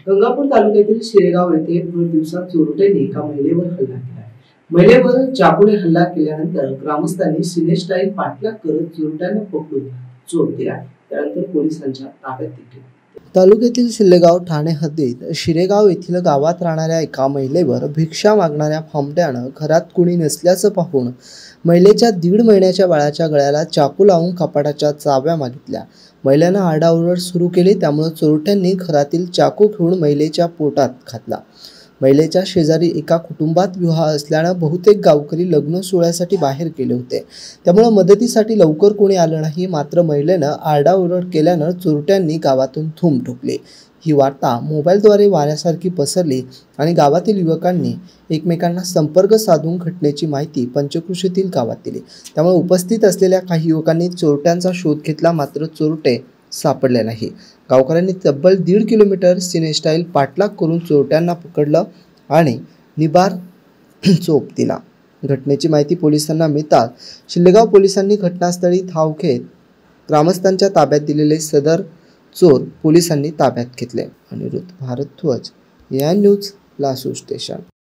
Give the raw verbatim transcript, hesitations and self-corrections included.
गंगापूर तालुक्यातील शेरेगाव येथे भर दिवसात चोरट्यांनी एका महिलेवर हल्ला केला. महिलेवर चाकूने हल्ला केल्यानंतर ग्रामस्थांनी सिनेस्टाईल पाठलाग करत चोरट्यांना पकडून चोप दिला. त्यानंतर पोलिसांच्या ताब्यात दिले. तालुक्यातील शिल्लेगाव ठाणे हद्दीत शिरेगाव येथील गावात राहणाऱ्या एका महिलेवर भिक्षा मागणाऱ्या फामट्यानं घरात कुणी नसल्याचं पाहून महिलेच्या दीड महिन्याच्या बाळाच्या गळ्याला चाकू लावून कपाटाच्या चाव्या मागितल्या. महिलेनं आरडाओरड सुरू केली, त्यामुळे चोरट्यांनी घरातील चाकू घेऊन महिलेच्या पोटात घातला. महिलेच्या शेजारी एका कुटुंबात विवाह असल्यानं बहुतेक गावकरी लग्न सोहळ्यासाठी बाहेर गेले होते, त्यामुळे मदतीसाठी लवकर कोणी आलं नाही. मात्र महिलेनं आरडाओरड केल्यानं चोरट्यांनी गावातून धूम ठोकली. ही वार्ता मोबाईलद्वारे वाऱ्यासारखी पसरली आणि गावातील युवकांनी एकमेकांना संपर्क साधून घटनेची माहिती पंचकृषीतील गावात दिली. त्यामुळे उपस्थित असलेल्या काही युवकांनी चोरट्यांचा शोध घेतला, मात्र चोरटे सापडले नाही. गावकऱ्यांनी तब्बल दीड किलोमीटर सिनेस्टाईल पाठलाग करून चोरट्यांना पकडलं आणि निबार चोप दिला. घटनेची माहिती पोलिसांना मिळताच शिल्लेगाव पोलिसांनी घटनास्थळी धाव घेत ग्रामस्थांच्या ताब्यात दिलेले सदर चोर पोलिसांनी ताब्यात घेतले. अनिरुद्ध भारद्वाज, या न्यूज, लासूर स्टेशन.